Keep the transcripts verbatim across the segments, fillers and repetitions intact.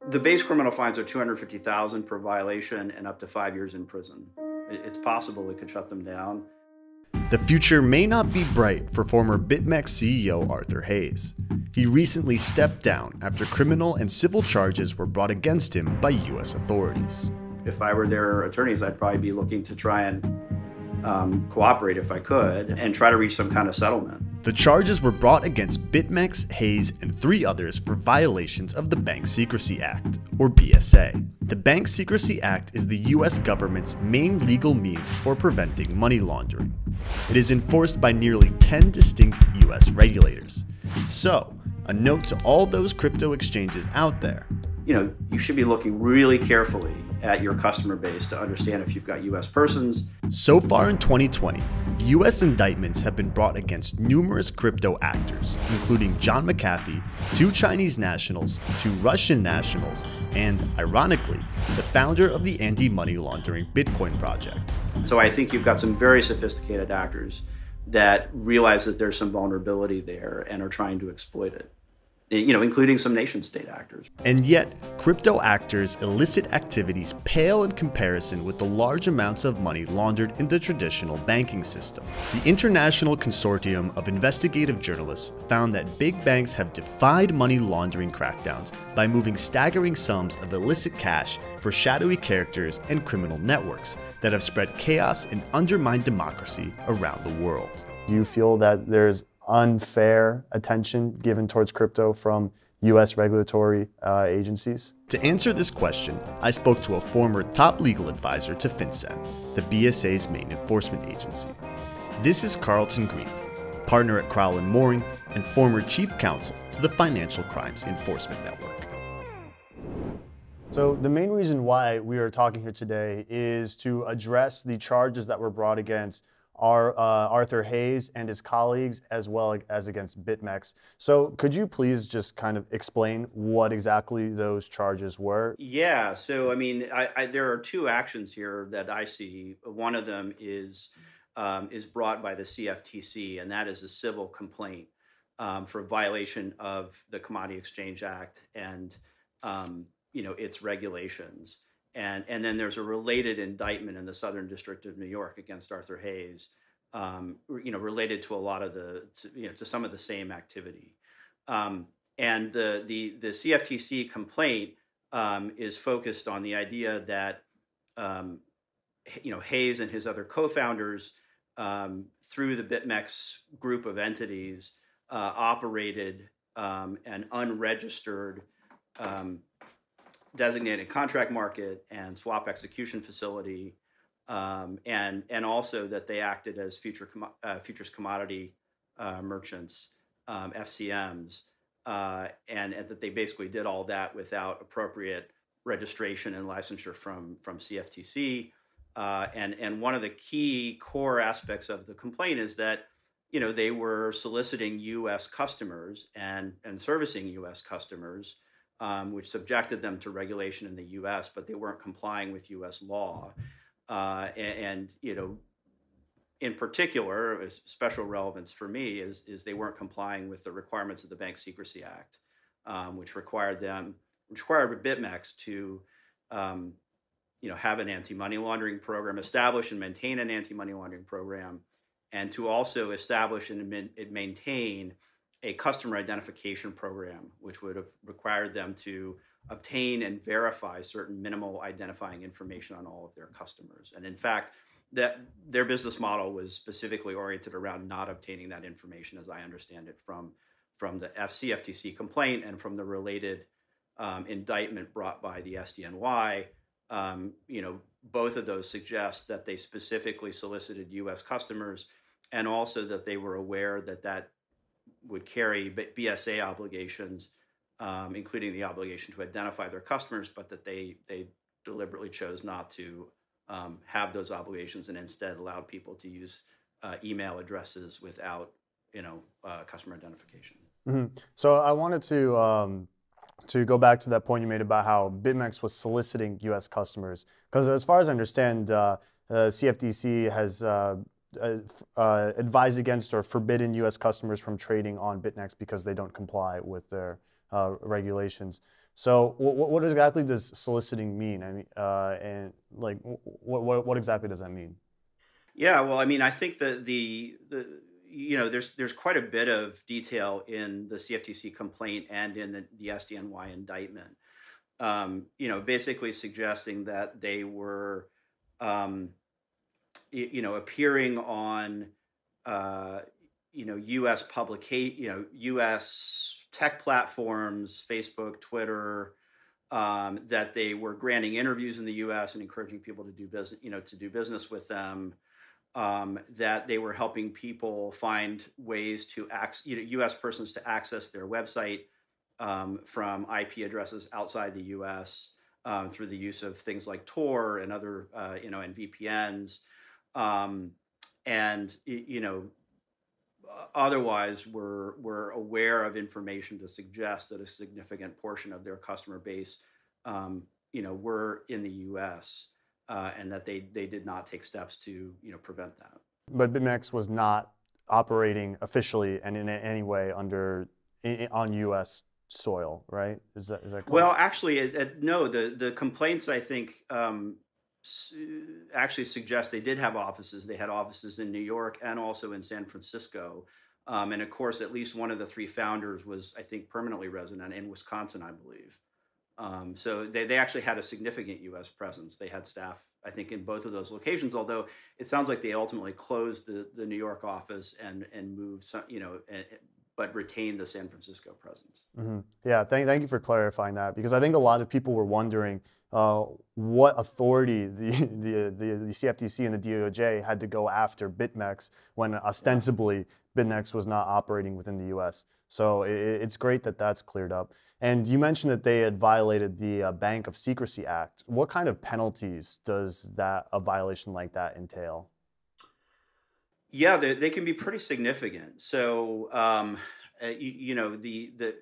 The base criminal fines are two hundred fifty thousand dollars per violation and up to five years in prison. It's possible we could shut them down. The future may not be bright for former BitMEX C E O Arthur Hayes. He recently stepped down after criminal and civil charges were brought against him by U S authorities. If I were their attorneys, I'd probably be looking to try and um, cooperate if I could and try to reach some kind of settlement. The charges were brought against BitMEX, Hayes, and three others for violations of the Bank Secrecy Act, or B S A. The Bank Secrecy Act is the U S government's main legal means for preventing money laundering. It is enforced by nearly ten distinct U S regulators. So, a note to all those crypto exchanges out there. You know, you should be looking really carefully at your customer base to understand if you've got U S persons. So far in twenty twenty, U S indictments have been brought against numerous crypto actors, including John McAfee, two Chinese nationals, two Russian nationals, and, ironically, the founder of the anti-money laundering Bitcoin project. So I think you've got some very sophisticated actors that realize that there's some vulnerability there and are trying to exploit it. You know, including some nation-state actors. And yet, crypto actors' illicit activities pale in comparison with the large amounts of money laundered in the traditional banking system. The International Consortium of Investigative Journalists found that big banks have defied money laundering crackdowns by moving staggering sums of illicit cash for shadowy characters and criminal networks that have spread chaos and undermined democracy around the world. Do you feel that there's unfair attention given towards crypto from U S regulatory uh, agencies? To answer this question, I spoke to a former top legal advisor to FinCEN, the B S A's main enforcement agency. This is Carlton Greene, partner at Crowell and Mooring and former chief counsel to the Financial Crimes Enforcement Network. So the main reason why we are talking here today is to address the charges that were brought against Our, uh, Arthur Hayes and his colleagues, as well as against BitMEX. So could you please just kind of explain what exactly those charges were? Yeah, so I mean, I, I, there are two actions here that I see. One of them is, um, is brought by the C F T C, and that is a civil complaint um, for violation of the Commodity Exchange Act and um, you know, its regulations. And, and then there's a related indictment in the Southern District of New York against Arthur Hayes, um, you know, related to a lot of the, to, you know, to some of the same activity. Um, and the, the, the C F T C complaint um, is focused on the idea that, um, you know, Hayes and his other co-founders, um, through the BitMEX group of entities, uh, operated um, an unregistered um, designated contract market and swap execution facility, um, and and also that they acted as future com uh, futures commodity uh, merchants, um, F C Ms, uh, and, and that they basically did all that without appropriate registration and licensure from from C F T C. Uh, and and one of the key core aspects of the complaint is that, you know, they were soliciting U S customers and and servicing U S customers, Um, which subjected them to regulation in the U S, but they weren't complying with U S law. Uh, and, and, you know, in particular, special relevance for me is, is they weren't complying with the requirements of the Bank Secrecy Act, um, which required them, which required BitMEX to, um, you know, have an anti-money laundering program, establish and maintain an anti-money laundering program, and to also establish and maintain a customer identification program, which would have required them to obtain and verify certain minimal identifying information on all of their customers. And in fact, that their business model was specifically oriented around not obtaining that information, as I understand it, from, from the C F T C complaint and from the related um, indictment brought by the S D N Y. Um, you know, both of those suggest that they specifically solicited U S customers, and also that they were aware that that would carry B S A obligations, um, including the obligation to identify their customers, but that they they deliberately chose not to um, have those obligations and instead allowed people to use uh, email addresses without, you know, uh, customer identification. Mm-hmm. So I wanted to um, to go back to that point you made about how BitMEX was soliciting U S customers, because as far as I understand, uh, uh, C F T C has uh, Uh, uh, advised against or forbidden U S customers from trading on BitMEX because they don't comply with their uh, regulations. So what, what exactly does soliciting mean? I mean, uh, and like, what, what, what exactly does that mean? Yeah, well, I mean, I think that the, the you know, there's there's quite a bit of detail in the C F T C complaint and in the, the S D N Y indictment. Um, you know, basically suggesting that they were, um, you, you know, appearing on, uh, you know, U S publicate, you know, U S tech platforms, Facebook, Twitter, um, that they were granting interviews in the U S and encouraging people to do business, you know, to do business with them. Um, that they were helping people find ways to access, you know, U S persons to access their website um, from I P addresses outside the U S um, through the use of things like Tor and other, uh, you know, and V P Ns. Um, and, you know, otherwise we're, we're aware of information to suggest that a significant portion of their customer base, um, you know, were in the U S uh, and that they, they did not take steps to, you know, prevent that. But BitMEX was not operating officially and in any way under, in, on U S soil, right? Is that, is that correct? Well, actually, it, it, no, the, the complaints, I think, um, actually suggest they did have offices. They had offices in New York and also in San Francisco. Um, and of course, at least one of the three founders was, I think, permanently resident in Wisconsin, I believe. Um, so they, they actually had a significant U S presence. They had staff, I think, in both of those locations, although it sounds like they ultimately closed the, the New York office and, and moved, some, you know, and, but retained the San Francisco presence. Mm-hmm. Yeah, thank, thank you for clarifying that, because I think a lot of people were wondering uh, what authority the, the, the, the C F T C and the D O J had to go after BitMEX when ostensibly BitMEX was not operating within the U S. So it, it's great that that's cleared up. And you mentioned that they had violated the uh, Bank of Secrecy Act. What kind of penalties does that a violation like that entail? Yeah, they, they can be pretty significant. So, um, uh, you, you know, the the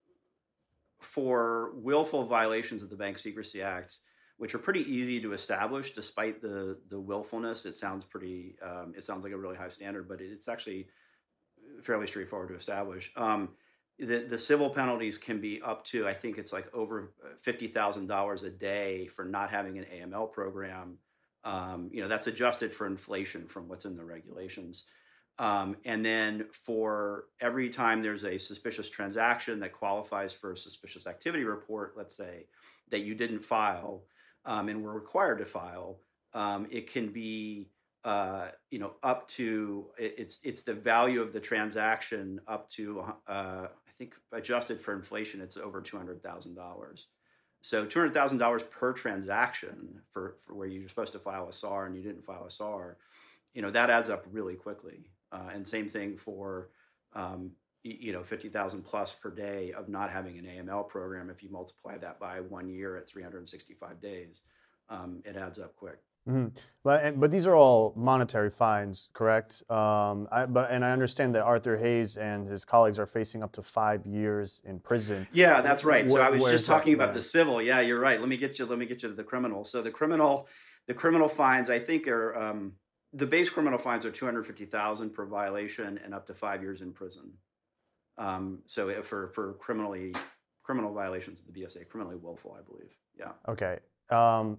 for willful violations of the Bank Secrecy Act, which are pretty easy to establish, despite the the willfulness, it sounds pretty. Um, it sounds like a really high standard, but it's actually fairly straightforward to establish. Um, the the civil penalties can be up to, I think it's like over fifty thousand dollars a day for not having an A M L program. Um, you know, that's adjusted for inflation from what's in the regulations. Um, and then for every time there's a suspicious transaction that qualifies for a suspicious activity report, let's say, that you didn't file um, and were required to file, um, it can be, uh, you know, up to, it's, it's the value of the transaction up to, uh, I think adjusted for inflation, it's over two hundred thousand dollars. So two hundred thousand dollars per transaction for, for where you're supposed to file a S A R and you didn't file a S A R, you know, that adds up really quickly. Uh, and same thing for, um, you know, fifty thousand plus per day of not having an A M L program. If you multiply that by one year at three hundred sixty-five days, um, it adds up quick. Mm-hmm. But but these are all monetary fines, correct? Um, I, but and I understand that Arthur Hayes and his colleagues are facing up to five years in prison. Yeah, that's right. So Where, I was just talking about yeah. the civil. Yeah, you're right. Let me get you. Let me get you to the criminal. So the criminal, the criminal fines, I think, are um, the base criminal fines are two hundred fifty thousand per violation and up to five years in prison. Um, so for for criminally criminal violations of the B S A, criminally willful, I believe. Yeah. Okay. Um,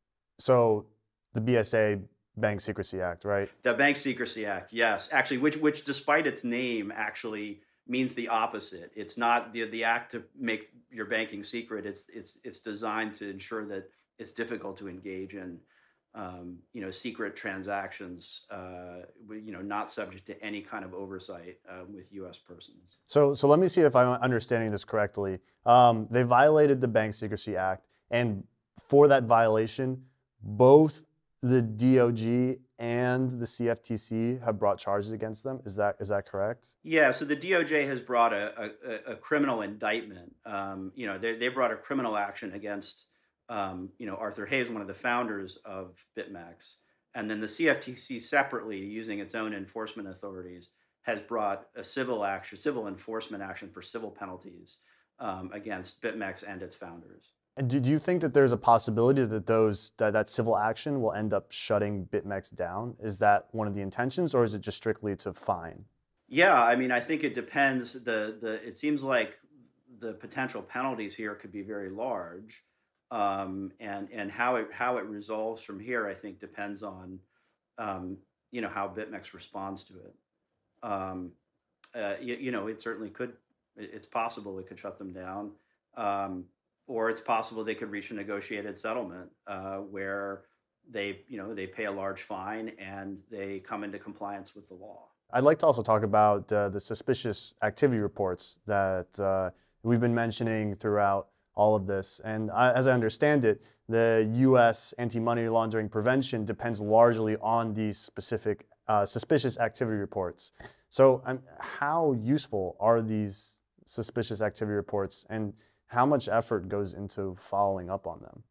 so. The B S A, Bank Secrecy Act, right? The Bank Secrecy Act, yes. Actually, which, which despite its name, actually means the opposite. It's not the, the act to make your banking secret. It's, it's, it's designed to ensure that it's difficult to engage in, um, you know, secret transactions, uh, you know, not subject to any kind of oversight uh, with U S persons. So, so let me see if I'm understanding this correctly. Um, they violated the Bank Secrecy Act, and for that violation, both the D O J and the C F T C have brought charges against them. Is that is that correct? Yeah. So the D O J has brought a, a, a criminal indictment. Um, you know, they they brought a criminal action against um, you know, Arthur Hayes, one of the founders of BitMEX, and then the C F T C separately, using its own enforcement authorities, has brought a civil action, civil enforcement action for civil penalties um, against BitMEX and its founders. And do, do you think that there's a possibility that those that, that civil action will end up shutting BitMEX down? Is that one of the intentions, or is it just strictly to fine? Yeah, I mean, I think it depends. The the it seems like the potential penalties here could be very large, um, and and how it how it resolves from here, I think, depends on um, you know how BitMEX responds to it. Um, uh, you, you know, it certainly could. It's possible it could shut them down, um, or it's possible they could reach a negotiated settlement uh, where they, you know, they pay a large fine and they come into compliance with the law. I'd like to also talk about uh, the suspicious activity reports that uh, we've been mentioning throughout all of this. And I, as I understand it, the U S anti-money laundering prevention depends largely on these specific uh, suspicious activity reports. So um, how useful are these suspicious activity reports, and how much effort goes into following up on them?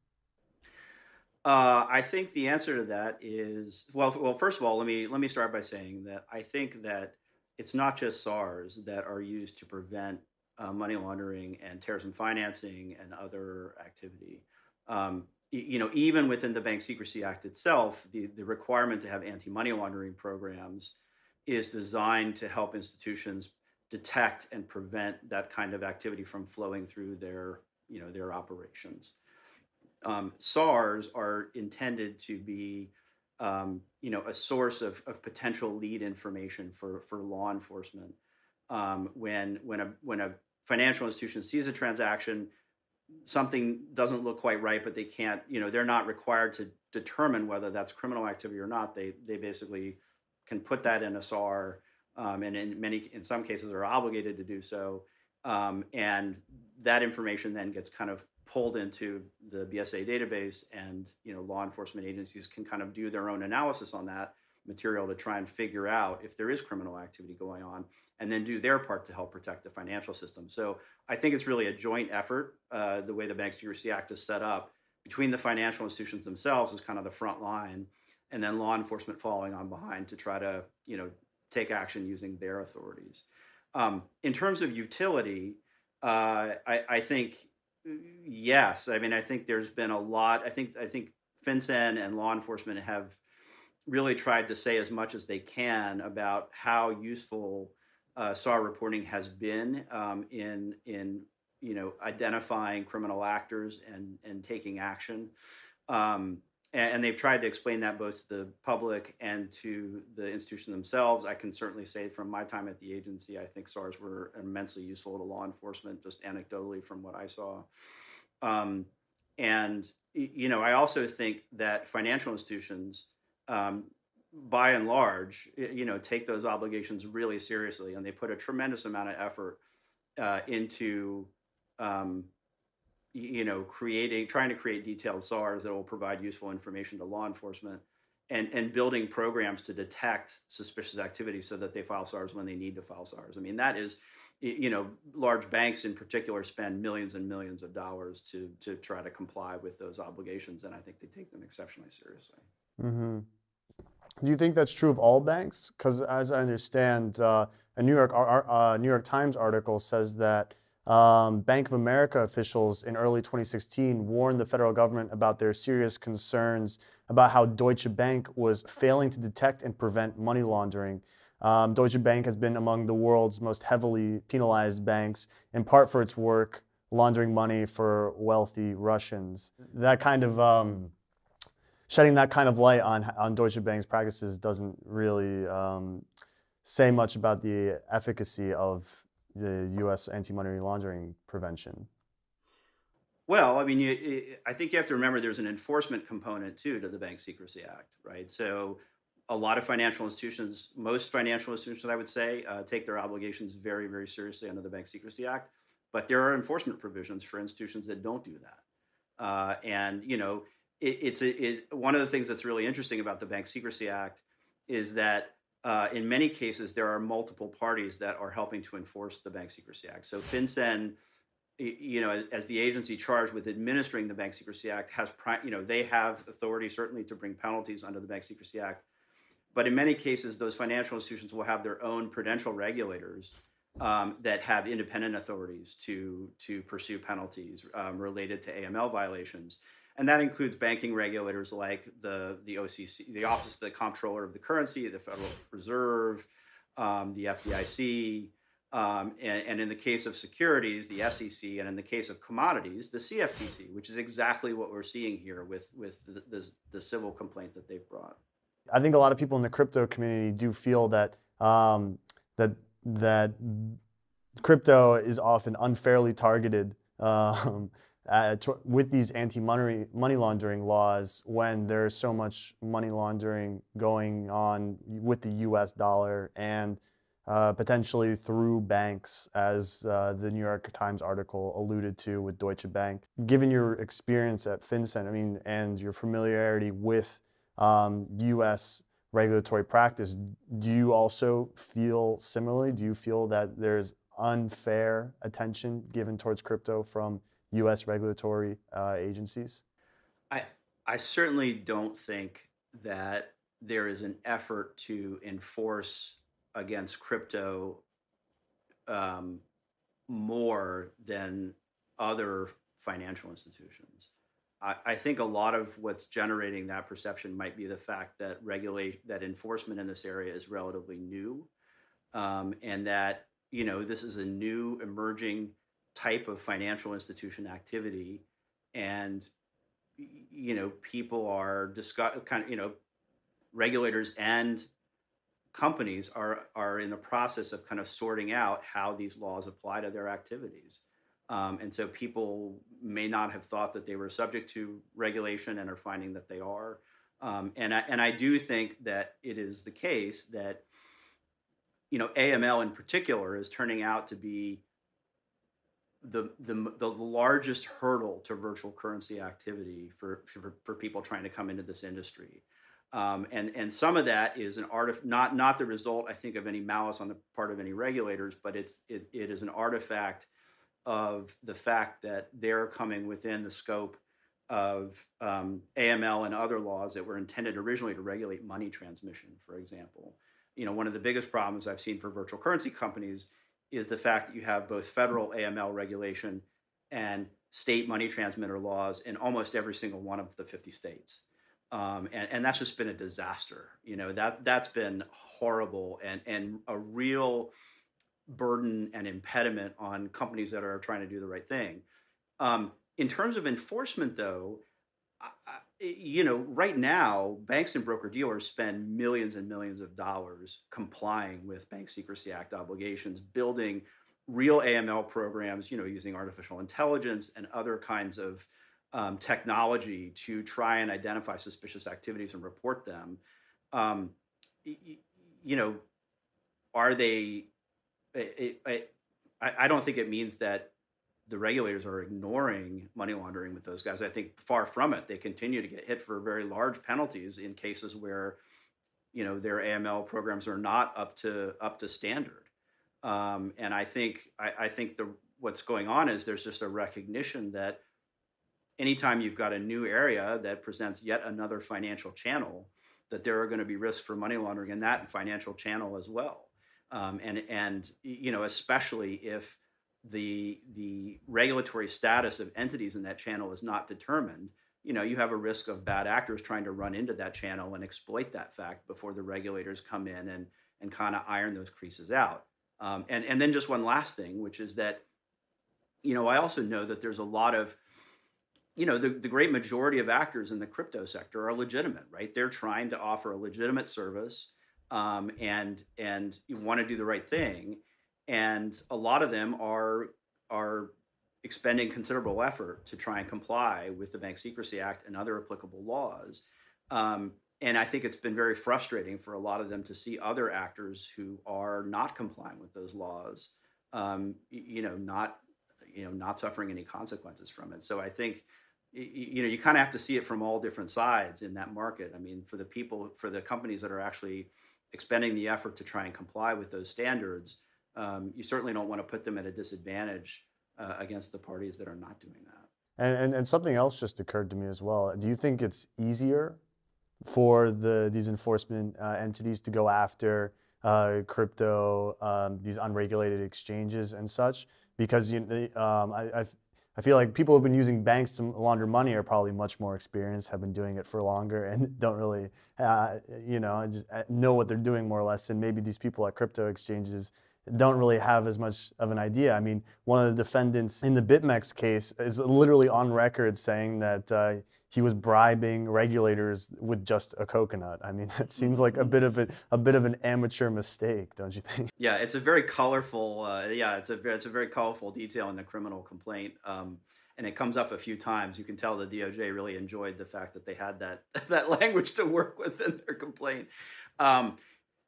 Uh, I think the answer to that is, well, well, first of all, let me let me start by saying that I think that it's not just SARS that are used to prevent uh, money laundering and terrorism financing and other activity. Um, y- you know, even within the Bank Secrecy Act itself, the, the requirement to have anti-money laundering programs is designed to help institutions detect and prevent that kind of activity from flowing through their, you know, their operations. Um, SARS are intended to be, um, you know, a source of, of potential lead information for, for law enforcement. Um, when when a when a financial institution sees a transaction, something doesn't look quite right, but they can't, you know, they're not required to determine whether that's criminal activity or not. They they basically can put that in a S A R, um, and in many in some cases are obligated to do so. Um, and that information then gets kind of pulled into the B S A database, and you know law enforcement agencies can kind of do their own analysis on that material to try and figure out if there is criminal activity going on, and then do their part to help protect the financial system. So I think it's really a joint effort, uh, the way the Bank Secrecy Act is set up, between the financial institutions themselves as kind of the front line, and then law enforcement following on behind to try to you know take action using their authorities. Um, in terms of utility, uh, I, I think. Yes, I mean, I think there's been a lot. I think I think FinCEN and law enforcement have really tried to say as much as they can about how useful uh, S A R reporting has been um, in in you know identifying criminal actors and and taking action. Um, and, and they've tried to explain that both to the public and to the institution themselves. I can certainly say from my time at the agency, I think S A Rs were immensely useful to law enforcement, just anecdotally from what I saw. Um, and, you know, I also think that financial institutions, um, by and large, you know, take those obligations really seriously, and they put a tremendous amount of effort uh, into um, you know, creating, trying to create detailed S A Rs that will provide useful information to law enforcement, and, and building programs to detect suspicious activity so that they file S A Rs when they need to file S A Rs. I mean, that is, you know, large banks in particular spend millions and millions of dollars to, to try to comply with those obligations, and I think they take them exceptionally seriously. Mm-hmm. Do you think that's true of all banks? Because as I understand, uh, a New York, uh, New York Times article says that Um, Bank of America officials in early twenty sixteen warned the federal government about their serious concerns about how Deutsche Bank was failing to detect and prevent money laundering. Um, Deutsche Bank has been among the world's most heavily penalized banks, in part for its work laundering money for wealthy Russians. That kind of um, shedding that kind of light on on Deutsche Bank's practices doesn't really um, say much about the efficacy of the U S anti-money laundering prevention. Well, I mean, you, I think you have to remember there's an enforcement component too to the Bank Secrecy Act, right? So a lot of financial institutions, most financial institutions, I would say, uh, take their obligations very, very seriously under the Bank Secrecy Act. But there are enforcement provisions for institutions that don't do that. Uh, and, you know, it, it's a, it, one of the things that's really interesting about the Bank Secrecy Act is that Uh, in many cases, there are multiple parties that are helping to enforce the Bank Secrecy Act. So FinCEN, you know, as the agency charged with administering the Bank Secrecy Act, has, you know, they have authority certainly to bring penalties under the Bank Secrecy Act. But in many cases, those financial institutions will have their own prudential regulators um, that have independent authorities to to pursue penalties um, related to A M L violations. And that includes banking regulators like the, the O C C, the Office of the Comptroller of the Currency, the Federal Reserve, um, the F D I C, Um, and, and in the case of securities, the S E C, and in the case of commodities, the C F T C, which is exactly what we're seeing here with, with the, the, the civil complaint that they've brought. I think a lot of people in the crypto community do feel that um, that that crypto is often unfairly targeted um, at, with these anti-money money laundering laws when there's so much money laundering going on with the U S dollar and uh, potentially through banks, as uh, the New York Times article alluded to with Deutsche Bank. Given your experience at FinCEN, I mean, and your familiarity with um, U S regulatory practice, do you also feel similarly? Do you feel that there's unfair attention given towards crypto from U S regulatory uh, agencies? I, I certainly don't think that there is an effort to enforce against crypto um, more than other financial institutions. I, I think a lot of what's generating that perception might be the fact that regulate that enforcement in this area is relatively new, um, and that you know this is a new emerging type of financial institution activity, and you know people are discuss kind of you know regulators and companies are are in the process of kind of sorting out how these laws apply to their activities. Um, and so people may not have thought that they were subject to regulation and are finding that they are. Um, and, I, and I do think that it is the case that, you know, A M L in particular is turning out to be the, the, the largest hurdle to virtual currency activity for, for, for people trying to come into this industry. Um, and, and some of that is an artif- not, not the result, I think, of any malice on the part of any regulators, but it's, it, it is an artifact of the fact that they're coming within the scope of um, A M L and other laws that were intended originally to regulate money transmission, for example. You know, one of the biggest problems I've seen for virtual currency companies is the fact that you have both federal A M L regulation and state money transmitter laws in almost every single one of the fifty states. Um, and, and that's just been a disaster. You know, that, that's been horrible and, and a real burden and impediment on companies that are trying to do the right thing. Um, in terms of enforcement, though, I, I, you know, right now, banks and broker-dealers spend millions and millions of dollars complying with Bank Secrecy Act obligations, building real A M L programs, you know, using artificial intelligence and other kinds of um, technology to try and identify suspicious activities and report them. Um, you know, are they... It, it, I, I don't think it means that the regulators are ignoring money laundering with those guys. I think far from it. They continue to get hit for very large penalties in cases where, you know, their A M L programs are not up to up to standard. Um, and I think I, I think the what's going on is there's just a recognition that anytime you've got a new area that presents yet another financial channel, that there are going to be risks for money laundering in that financial channel as well. Um, and, and, you know, especially if the, the regulatory status of entities in that channel is not determined, you know, you have a risk of bad actors trying to run into that channel and exploit that fact before the regulators come in and, and kind of iron those creases out. Um, and, and then just one last thing, which is that, you know, I also know that there's a lot of, you know, the, the great majority of actors in the crypto sector are legitimate, right? They're trying to offer a legitimate service. Um, and and you want to do the right thing, and a lot of them are are expending considerable effort to try and comply with the Bank Secrecy Act and other applicable laws. Um, and I think it's been very frustrating for a lot of them to see other actors who are not complying with those laws, um, you know, not you know not suffering any consequences from it. So I think you know you kind of have to see it from all different sides in that market. I mean, for the people, for the companies that are actually expending the effort to try and comply with those standards, um, you certainly don't want to put them at a disadvantage uh, against the parties that are not doing that. And, and, and something else just occurred to me as well. Do you think it's easier for the these enforcement uh, entities to go after uh, crypto, um, these unregulated exchanges and such? Because you, um, I, I've, I feel like people who've been using banks to launder money are probably much more experienced, have been doing it for longer, and don't really, uh, you know, just know what they're doing more or less. And maybe these people at crypto exchanges, don't really have as much of an idea. I mean, one of the defendants in the BitMEX case is literally on record saying that uh, he was bribing regulators with just a coconut. I mean, that seems like a bit of a, a bit of an amateur mistake, don't you think? Yeah, it's a very colorful. Uh, yeah, it's a it's a very colorful detail in the criminal complaint, um, and it comes up a few times. You can tell the D O J really enjoyed the fact that they had that that language to work with in their complaint. Um,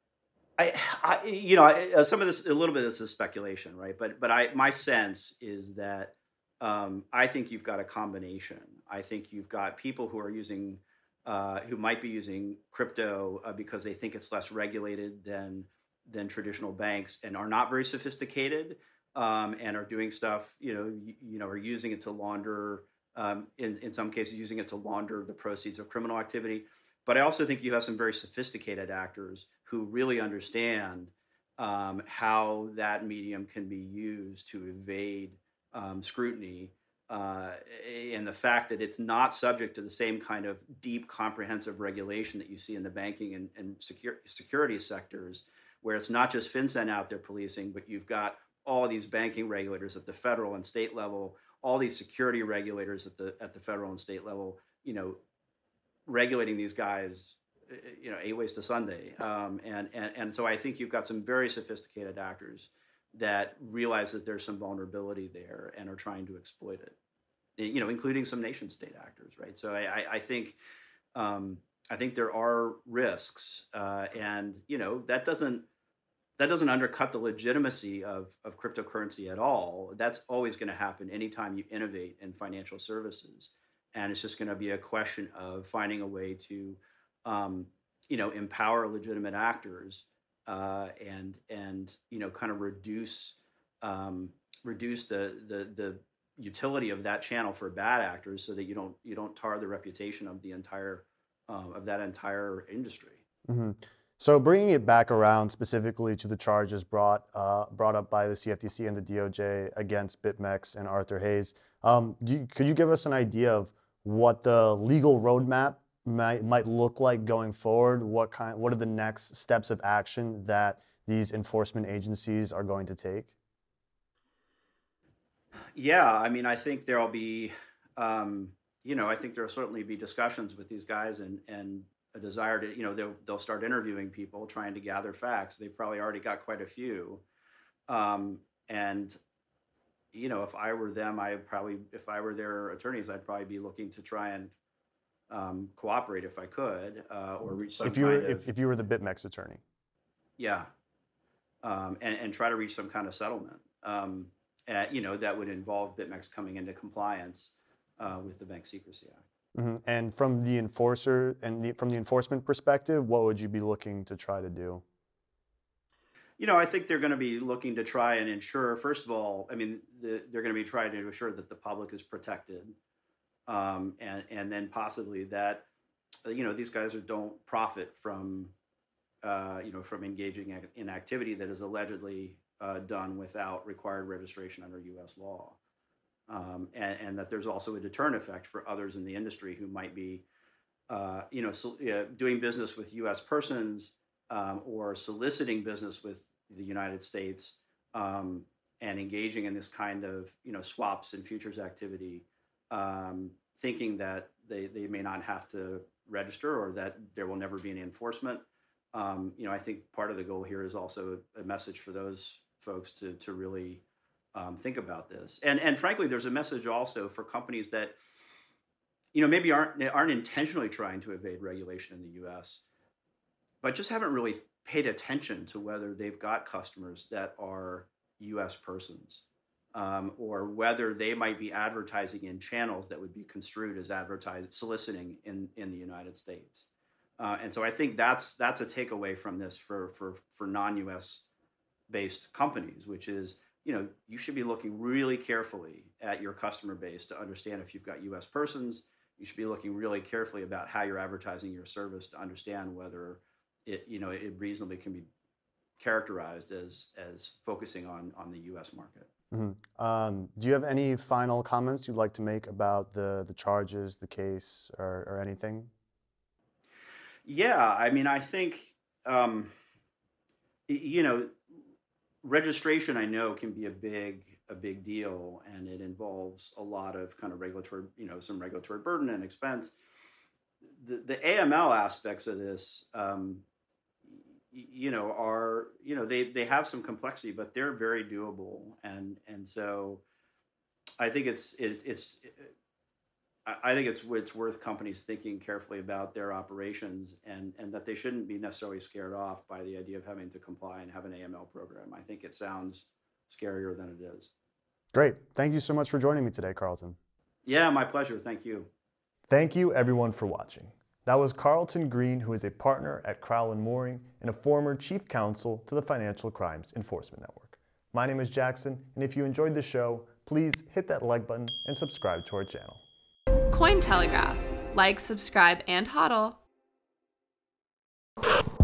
I, I, you know, I, some of this, a little bit of this is speculation, right? But, but I, my sense is that um, I think you've got a combination. I think you've got people who are using, uh, who might be using crypto uh, because they think it's less regulated than than traditional banks, and are not very sophisticated, um, and are doing stuff, you know, you, you know, are using it to launder, um, in in some cases, using it to launder the proceeds of criminal activity. But I also think you have some very sophisticated actors who really understand um, how that medium can be used to evade um, scrutiny, uh, and the fact that it's not subject to the same kind of deep, comprehensive regulation that you see in the banking and, and secure, security sectors, where it's not just FinCEN out there policing, but you've got all these banking regulators at the federal and state level, all these security regulators at the at the federal and state level, you know, regulating these guys, you know, eight ways to Sunday. Um, and, and, and so I think you've got some very sophisticated actors that realize that there's some vulnerability there and are trying to exploit it, you know, including some nation state actors, right? So I, I think, um, I think there are risks, uh, and, you know, that doesn't, that doesn't undercut the legitimacy of, of cryptocurrency at all. That's always going to happen anytime you innovate in financial services. And it's just going to be a question of finding a way to, um, you know, empower legitimate actors uh, and and you know, kind of reduce um, reduce the, the the utility of that channel for bad actors, so that you don't you don't tar the reputation of the entire um, of that entire industry. Mm-hmm. So bringing it back around specifically to the charges brought uh, brought up by the C F T C and the D O J against BitMEX and Arthur Hayes, um, do you, could you give us an idea of what the legal roadmap might, might look like going forward? What kind, what are the next steps of action that these enforcement agencies are going to take? Yeah, I mean, I think there'll be, um, you know, I think there'll certainly be discussions with these guys, and and a desire to, you know, they'll they'll start interviewing people, trying to gather facts. They've probably already got quite a few, um, and you know, if I were them, I probably, if I were their attorneys, I'd probably be looking to try and um, cooperate if I could, uh, or reach some if you were, kind of, if, if you were the BitMEX attorney. Yeah, um, and and try to reach some kind of settlement. Um, at, you know, that would involve BitMEX coming into compliance uh, with the Bank Secrecy Act. Mm-hmm. And from the enforcer and the, from the enforcement perspective, what would you be looking to try to do? You know, I think they're going to be looking to try and ensure, first of all, I mean, the, they're going to be trying to ensure that the public is protected, um, and and then possibly that, you know, these guys don't profit from, uh, you know, from engaging in activity that is allegedly uh, done without required registration under U S law, um, and, and that there's also a deterrent effect for others in the industry who might be, uh, you know, so, uh, doing business with U S persons, um, or soliciting business with the United States, um, and engaging in this kind of, you know, swaps and futures activity, um, thinking that they, they may not have to register, or that there will never be any enforcement. Um, you know, I think part of the goal here is also a message for those folks to to really um, think about this. And and frankly, there's a message also for companies that, you know, maybe aren't aren't intentionally trying to evade regulation in the U S, but just haven't really paid attention to whether they've got customers that are U S persons, um, or whether they might be advertising in channels that would be construed as advertising, soliciting in, in the United States. Uh, and so I think that's that's a takeaway from this for, for, for non-U S based companies, which is, you know, you should be looking really carefully at your customer base to understand if you've got U S persons. You should be looking really carefully about how you're advertising your service to understand whether it, you know, it reasonably can be characterized as as focusing on on the U S market. Mm-hmm. Um, do you have any final comments you'd like to make about the the charges, the case, or, or anything? Yeah, I mean, I think um, you know, registration, I know, can be a big a big deal, and it involves a lot of kind of regulatory, you know, some regulatory burden and expense. The the A M L aspects of this, um, you know, are, you know, they they have some complexity, but they're very doable, and and so I think it's it's it's I think it's it's worth companies thinking carefully about their operations, and and that they shouldn't be necessarily scared off by the idea of having to comply and have an A M L program. I think it sounds scarier than it is. Great. Thank you so much for joining me today, Carlton. Yeah, my pleasure. Thank you. Thank you everyone for watching. That was Carlton Greene, who is a partner at Crowell and Mooring and a former chief counsel to the Financial Crimes Enforcement Network. My name is Jackson, and if you enjoyed the show, please hit that like button and subscribe to our channel. Cointelegraph. Like, subscribe, and hodl.